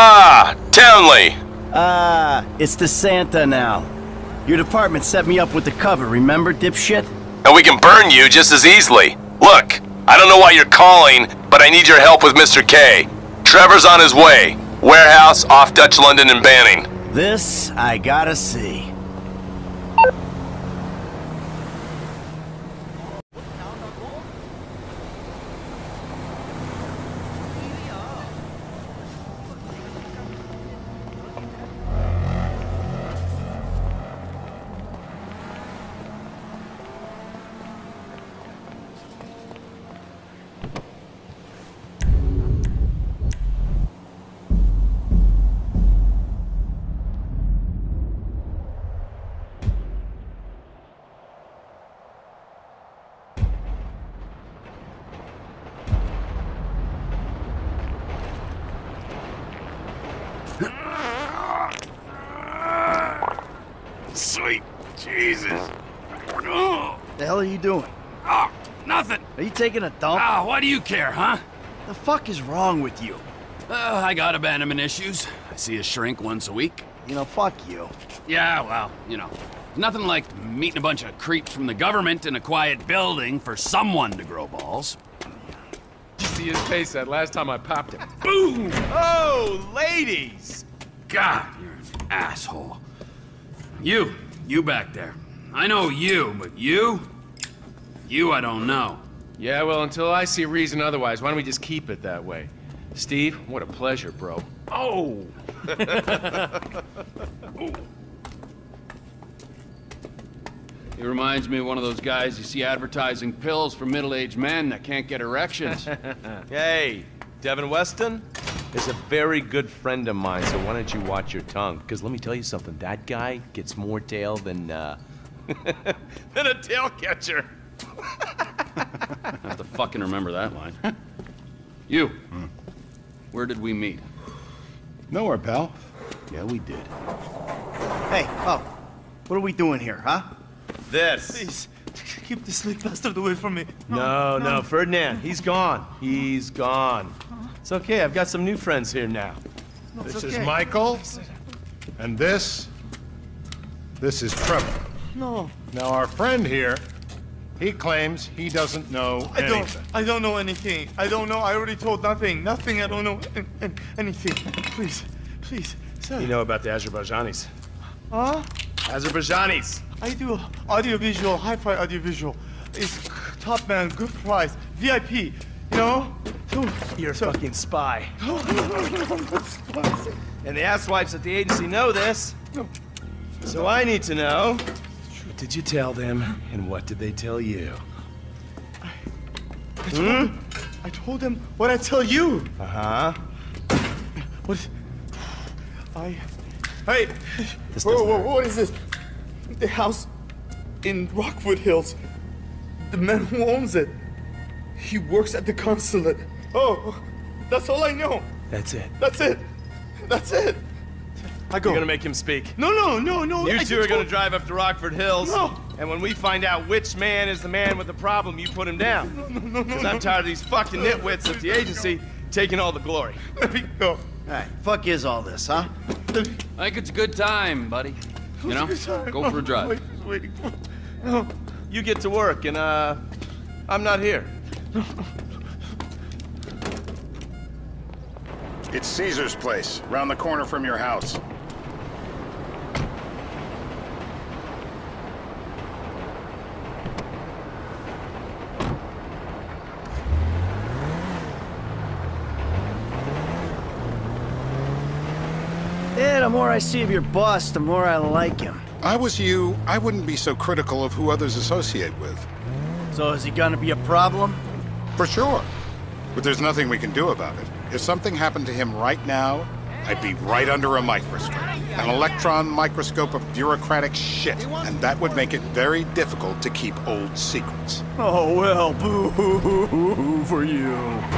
Ah, Townley! It's the Santa now. Your department set me up with the cover, remember, dipshit? And we can burn you just as easily. Look, I don't know why you're calling, but I need your help with Mr. K. Trevor's on his way. Warehouse off Dutch London and Banning. This I gotta see. Sweet Jesus. The hell are you doing? Oh, nothing. Are you taking a dump? Why do you care, huh? The fuck is wrong with you? I got abandonment issues. I see a shrink once a week. You know, fuck you. Yeah, well, you know, nothing like meeting a bunch of creeps from the government in a quiet building for someone to grow balls. See his face that last time I popped him. Boom! Oh, ladies! God, you're an asshole. You back there. I know you, but you I don't know. Yeah, well, until I see reason otherwise, why don't we just keep it that way? Steve, what a pleasure, bro. Oh! He reminds me of one of those guys you see advertising pills for middle-aged men that can't get erections. Hey, Devin Weston is a very good friend of mine, so why don't you watch your tongue? Because let me tell you something, that guy gets more tail than, than a tail catcher. I have to fucking remember that line. You, where did we meet? Nowhere, pal. Yeah, we did. Hey, oh, what are we doing here, huh? This. Please, keep this sleep bastard away from me. No, Ferdinand, he's gone. He's gone. It's okay, I've got some new friends here now. No, This it's is okay. Michael, and this is Trevor. No, Now, our friend here, he claims he doesn't know anything. I don't know anything. I don't know. I already told nothing. Nothing. I don't know anything. Please, sir. You know about the Azerbaijanis. Huh? Azerbaijanis! I do audiovisual, hi-fi audiovisual. It's top man, good price, VIP. You know? You're a fucking spy. And the asswipes at the agency know this. So I need to know, what did you tell them, and what did they tell you? I told them what I tell you. Uh-huh. What? Hey! Whoa, what is this? The house in Rockwood Hills. The man who owns it. He works at the consulate. Oh, that's all I know. That's it. That's it. I go. You're gonna make him speak. No. You two are gonna drive up to Rockford Hills. No. And when we find out which man is the man with the problem, you put him down. No. Because I'm tired of these fucking nitwits at the agency taking all the glory. Let me go. Alright, fuck is all this, huh? I think it's a good time, buddy. You know, go for a drive. Waiting. No. You get to work, and I'm not here. It's Caesar's place, round the corner from your house. Yeah, the more I see of your boss, the more I like him. I was you, I wouldn't be so critical of who others associate with. So is he gonna be a problem? For sure. But there's nothing we can do about it. If something happened to him right now, I'd be right under a microscope. An electron microscope of bureaucratic shit. And that would make it very difficult to keep old secrets. Oh, well, boo-hoo-hoo-hoo for you.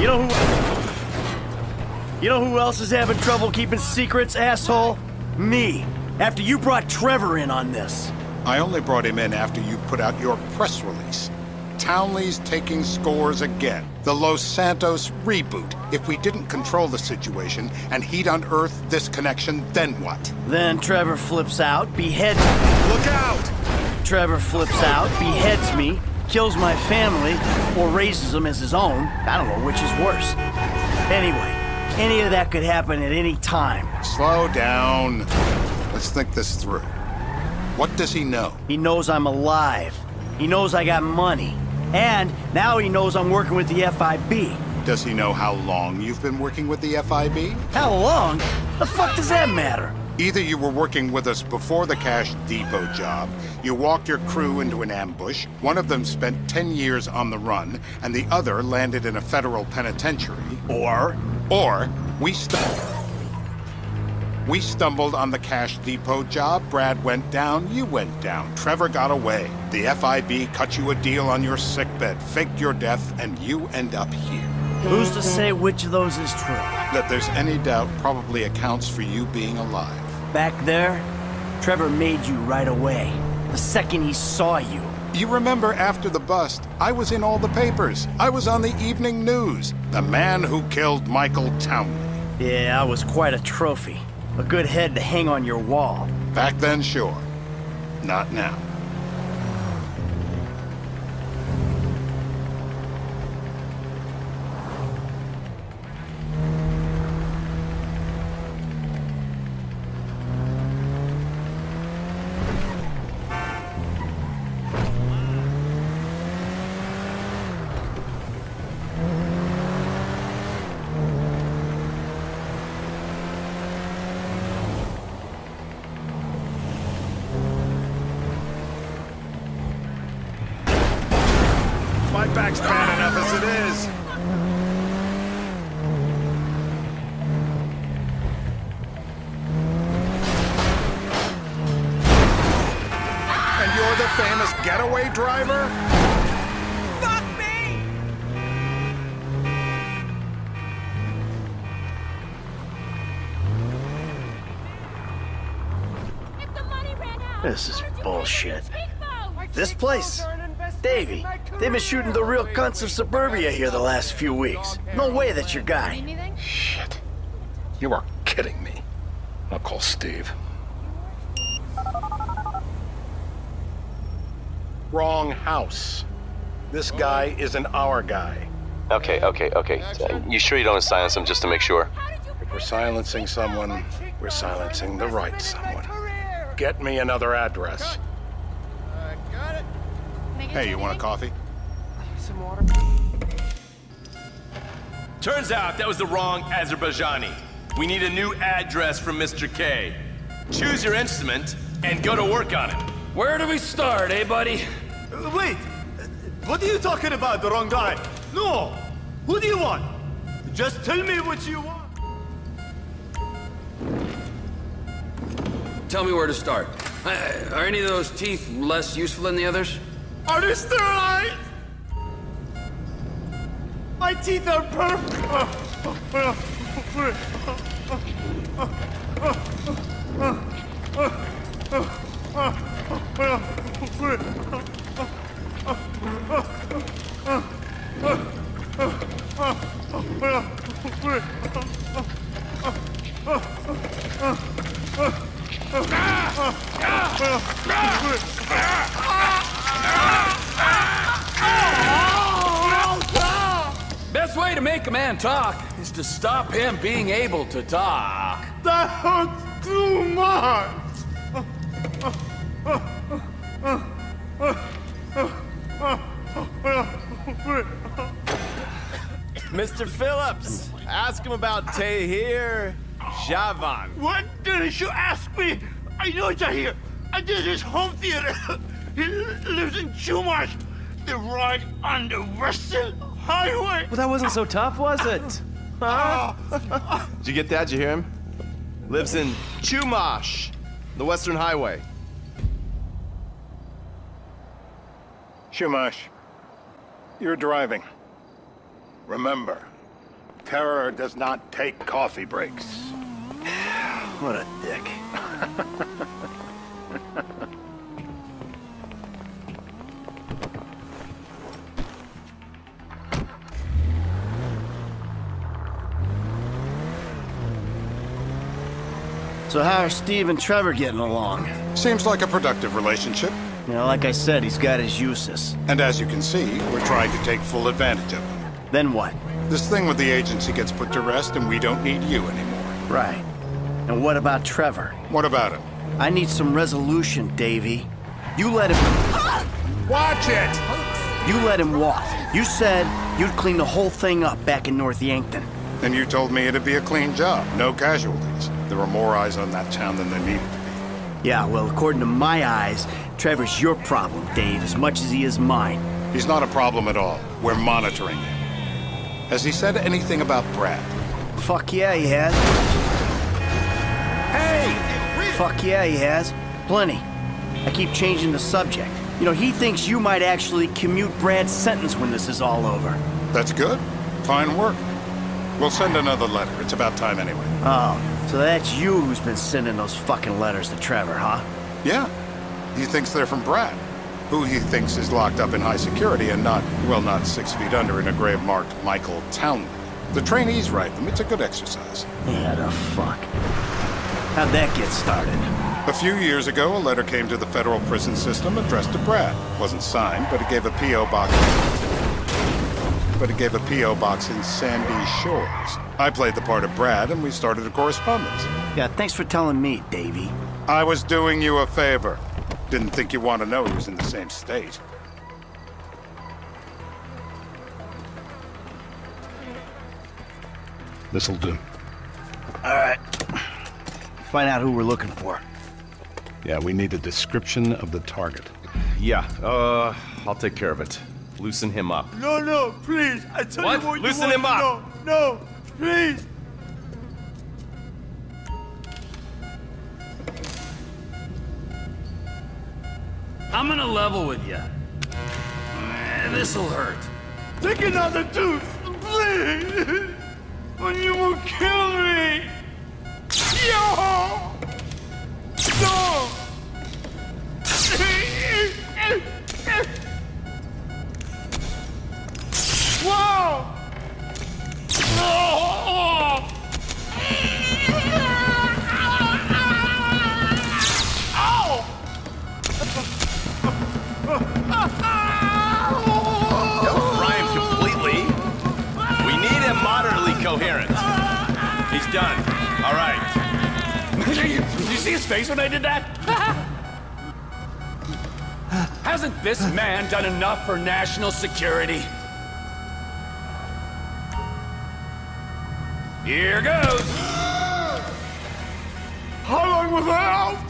You know who else is having trouble keeping secrets, asshole? Me. After you brought Trevor in on this. I only brought him in after you put out your press release. Townley's taking scores again. The Los Santos reboot. If we didn't control the situation and he'd unearthed this connection, then what? Then Trevor flips out, beheads me. Look out! Trevor flips out, beheads me, kills my family, or raises them as his own. I don't know which is worse. Anyway, any of that could happen at any time. Slow down. Let's think this through. What does he know? He knows I'm alive. He knows I got money. And now he knows I'm working with the FIB. Does he know how long you've been working with the FIB? How long? The fuck does that matter? Either you were working with us before the Cash Depot job, you walked your crew into an ambush, one of them spent 10 years on the run, and the other landed in a federal penitentiary, or we stumbled on the Cash Depot job, Brad went down, you went down, Trevor got away. The FIB cut you a deal on your sickbed, faked your death, and you end up here. Who's to say which of those is true? That there's any doubt probably accounts for you being alive. Back there, Trevor made you right away. The second he saw you. You remember after the bust, I was in all the papers. I was on the evening news. The man who killed Michael Townley. Yeah, I was quite a trophy. A good head to hang on your wall. Back then, sure. Not now. My back's bad enough as it is. And you're the famous getaway driver? Fuck me! If the money ran out, This is bullshit. Speakboat! This place? Davey, they've been shooting the real cunts of suburbia here the last few weeks. No way that's your guy. Shit. You are kidding me. I'll call Steve. Wrong house. This guy isn't our guy. Okay. You sure you don't silence him just to make sure? If we're silencing someone, we're silencing the right someone. Get me another address. Hey, you want a coffee? Turns out that was the wrong Azerbaijani. We need a new address from Mr. K. Choose your instrument and go to work on it. Where do we start, eh, buddy? Wait! What are you talking about? The wrong guy? No! Who do you want? Just tell me what you want. Tell me where to start. Are any of those teeth less useful than the others? Are they sterilized? My teeth are perfect. Best way to make a man talk is to stop him being able to talk. That hurts too much. Mr. Philips, ask him about Tahir Javan. What did you ask me? I know Tahir. I did his home theater. He lives in Chumash. They're right on the Western Highway. Well, that wasn't so tough, was it? Huh? Did you get that? Did you hear him? Lives in Chumash, the Western Highway. Shumash, you're driving. Remember, terror does not take coffee breaks. What a dick. So how are Steve and Trevor getting along? Seems like a productive relationship. You know, like I said, he's got his uses. And as you can see, we're trying to take full advantage of him. Then what? This thing with the agency gets put to rest and we don't need you anymore. Right. And what about Trevor? What about him? I need some resolution, Davey. You let him... Watch it! You let him walk. You said you'd clean the whole thing up back in North Yankton. And you told me it'd be a clean job, no casualties. There were more eyes on that town than there needed to be. Yeah, well, according to my eyes, Trevor's your problem, Dave, as much as he is mine. He's not a problem at all. We're monitoring him. Has he said anything about Brad? Fuck yeah, he has. Hey! Fuck yeah, he has. Plenty. I keep changing the subject. You know, he thinks you might actually commute Brad's sentence when this is all over. That's good. Fine work. We'll send another letter. It's about time anyway. Oh, so that's you who's been sending those fucking letters to Trevor, huh? Yeah. He thinks they're from Brad, who he thinks is locked up in high security and not 6 feet under in a grave marked Michael Townley. The trainees write them. It's a good exercise. Yeah, the fuck. How'd that get started? A few years ago, a letter came to the federal prison system addressed to Brad. Wasn't signed, but it gave a P.O. box. In Sandy Shores. I played the part of Brad, and we started a correspondence. Yeah, thanks for telling me, Davey. I was doing you a favor. Didn't think you want to know he was in the same state. This'll do. All right. Find out who we're looking for. Yeah, we need a description of the target. Yeah, I'll take care of it. Loosen him up. No, please. I tell What? you what Loosen you him want. up. No, please. I'm gonna level with you. This'll hurt. Take another tooth, please. Or you will kill me. Yo! No! Whoa! Oh! Don't fry him completely. We need him moderately coherent. He's done. All right. Did you see his face when I did that? Hasn't this man done enough for national security? Here goes! How long was I out?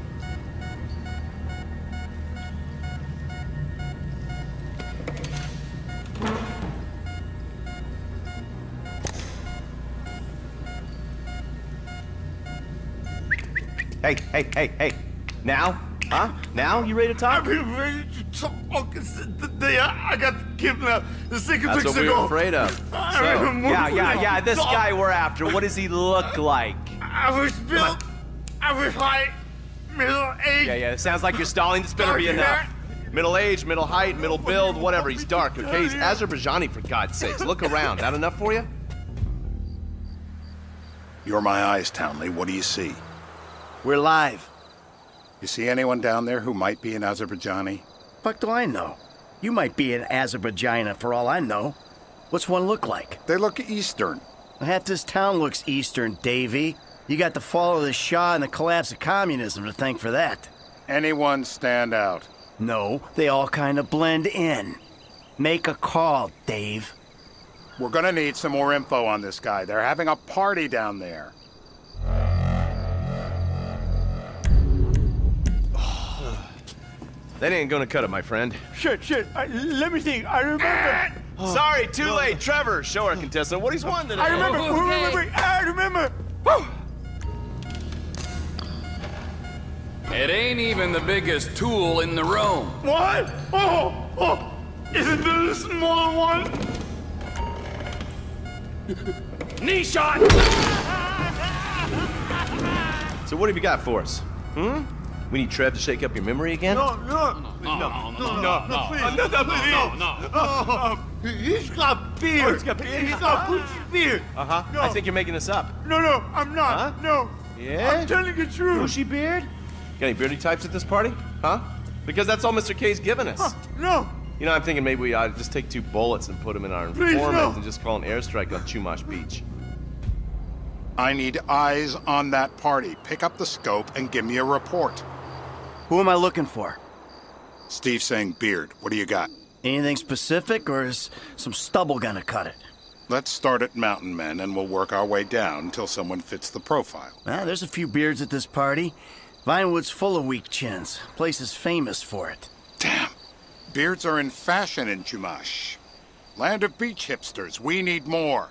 Hey. Now? Huh? Now? You ready to talk? I've been ready to talk since the day I got kidnapped 6 weeks ago. That's what we were afraid of. So, yeah, this guy we're after, what does he look like? Average build, average height, middle age. Yeah, it sounds like you're stalling. This better be enough. Middle age, middle height, middle build, whatever. He's dark, okay? He's Azerbaijani, for God's sakes. Look around. That enough for you? You're my eyes, Townley. What do you see? We're live. You see anyone down there who might be an Azerbaijani? Fuck do I know? You might be an Azerbaijani for all I know. What's one look like? They look Eastern. Half this town looks Eastern, Davey. You got the fall of the Shah and the collapse of communism to thank for that. Anyone stand out? No, they all kind of blend in. Make a call, Dave. We're gonna need some more info on this guy. They're having a party down there. That ain't gonna cut it, my friend. Shit. Let me think. I remember. Sorry, too late. Trevor, show our contestant what he's won today. I remember. It ain't even the biggest tool in the room. What? Oh. Isn't there a small one? Knee shot! So what have you got for us? We need Trev to shake up your memory again? No, please. He's got beard. He's got beard? He's got Gucci beard. Uh-huh. No. I think you're making this up. No, I'm not. Huh? No. Yeah? I'm telling the truth. Bushy beard? Got any beardy types at this party? Huh? Because that's all Mr. K's given us. No. You know, I'm thinking maybe we ought to just take 2 bullets and put them in our informant and just call an airstrike on Chumash Beach. I need eyes on that party. Pick up the scope and give me a report. Who am I looking for? Steve saying beard. What do you got? Anything specific, or is some stubble gonna cut it? Let's start at Mountain Men, and we'll work our way down until someone fits the profile. There's a few beards at this party. Vinewood's full of weak chins. Place is famous for it. Damn. Beards are in fashion in Chumash. Land of beach hipsters. We need more.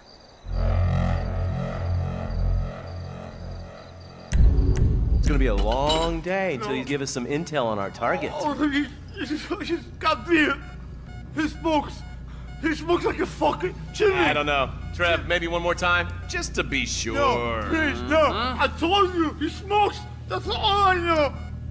It's gonna be a long day until you give us some intel on our target. Oh, he's got beard. He smokes like a fucking chimney. I don't know. Trev, maybe one more time? Just to be sure. No, please, no. I told you, he smokes. That's all I know.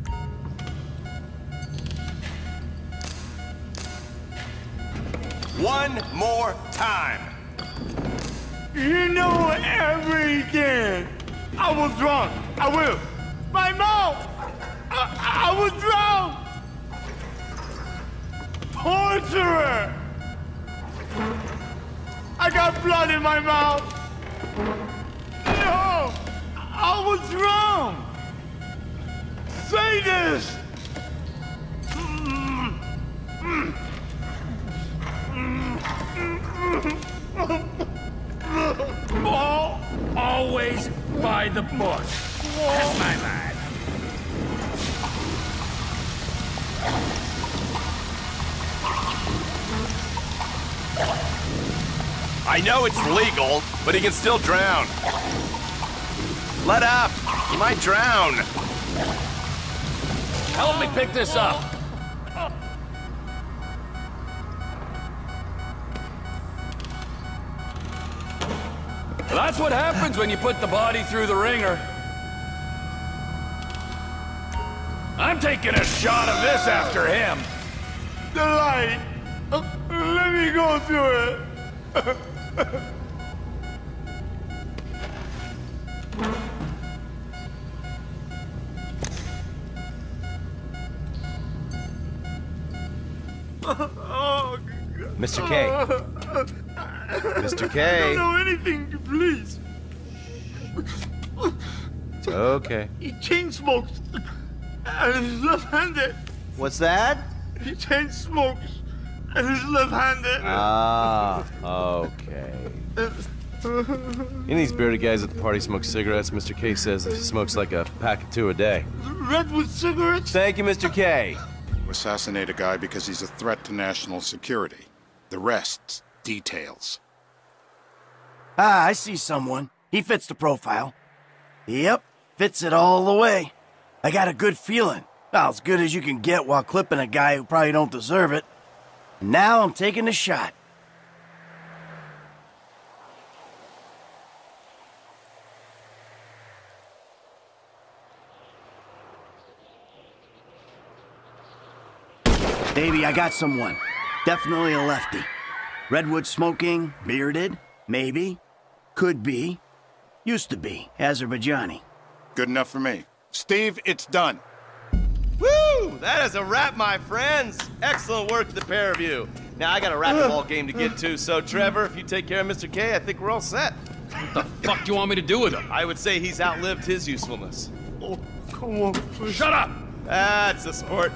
One more time. You know everything. I was drunk. I will. My mouth. I was drunk. Torturer. I got blood in my mouth. No. I was drunk. Say this. Always by the book. That's my lad. I know it's legal, but he can still drown. Let up! He might drown. Help me pick this up. That's what happens when you put the body through the ringer. I'm taking a shot of this after him. The light. Let me go through it. Oh, Mr. K. Mr. K. I don't know anything, please. It's okay. He chain smokes. And he's left-handed. What's that? He chain smokes. And he's left-handed. Ah, okay. Any of these bearded guys at the party smoke cigarettes. Mr. K says he smokes like a pack of 2 a day. Redwood cigarettes? Thank you, Mr. K. Assassinate a guy because he's a threat to national security. The rest's details. I see someone. He fits the profile. Yep, fits it all the way. I got a good feeling. Well, as good as you can get while clipping a guy who probably don't deserve it. And now I'm taking the shot. Baby, I got someone. Definitely a lefty. Redwood smoking, bearded, maybe, could be, used to be, Azerbaijani. Good enough for me. Steve, it's done. Woo! That is a wrap, my friends. Excellent work, the pair of you. Now, I got a racquetball game to get to, so Trevor, if you take care of Mr. K, I think we're all set. What the fuck do you want me to do with him? I would say he's outlived his usefulness. Oh, come on, please. Shut up! That's a sport.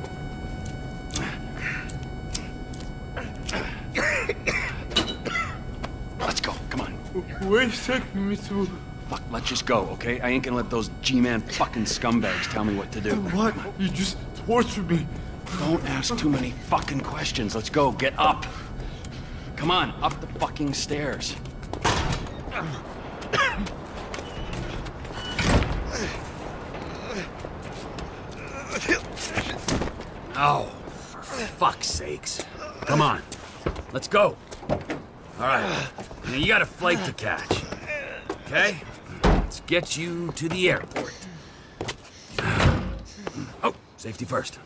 Let's go, come on. Where's taking me to? Fuck, let's just go, okay? I ain't gonna let those G-Man fucking scumbags tell me what to do. What? You just tortured me. Don't ask too many fucking questions. Let's go, get up. Come on, up the fucking stairs. Oh, for fuck's sakes. Come on, let's go. All right, now you got a flight to catch, okay? Let's get you to the airport. Oh, safety first.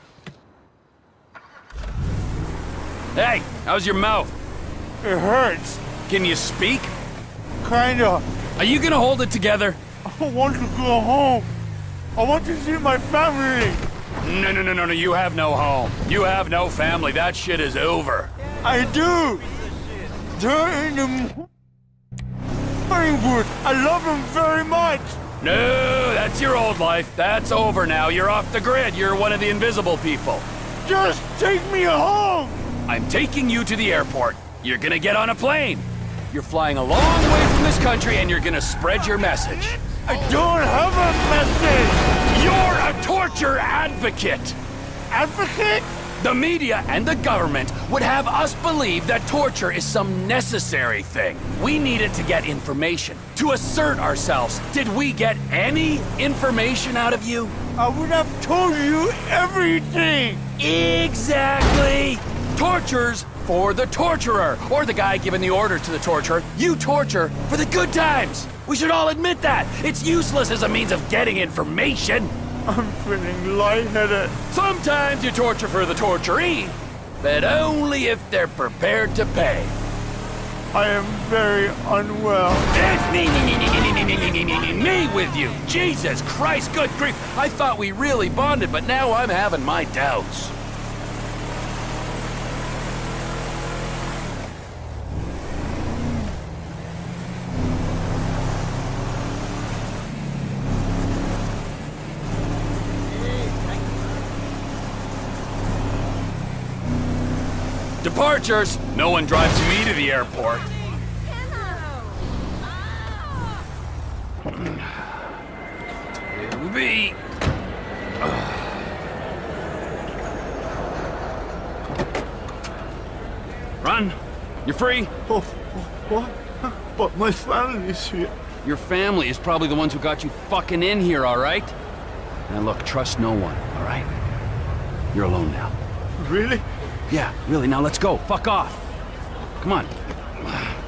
Hey, how's your mouth? It hurts. Can you speak? Kinda. Are you gonna hold it together? I want to go home. I want to see my family. No, you have no home. You have no family. That shit is over. I do. They're in the Hollywood. I love them very much. No, that's your old life. That's over now. You're off the grid. You're one of the invisible people. Just take me home. I'm taking you to the airport. You're gonna get on a plane. You're flying a long way from this country and you're gonna spread your message. I don't have a message. You're a torture advocate. Advocate? The media and the government would have us believe that torture is some necessary thing. We need it to get information, to assert ourselves. Did we get any information out of you? I would have told you everything. Exactly. Torture's for the torturer, or the guy giving the orders to the torturer. You torture for the good times. We should all admit that. It's useless as a means of getting information. I'm feeling lightheaded. Sometimes you torture for the torturee, but only if they're prepared to pay. I am very unwell. It's me with you. Jesus Christ, good grief. I thought we really bonded, but now I'm having my doubts. Departures! No one drives me to the airport. Here we be. Run! You're free! Oh, what? But my family's here. Your family is probably the ones who got you fucking in here, alright? Now look, trust no one, alright? You're alone now. Really? Yeah, really, now let's go. Fuck off. Come on.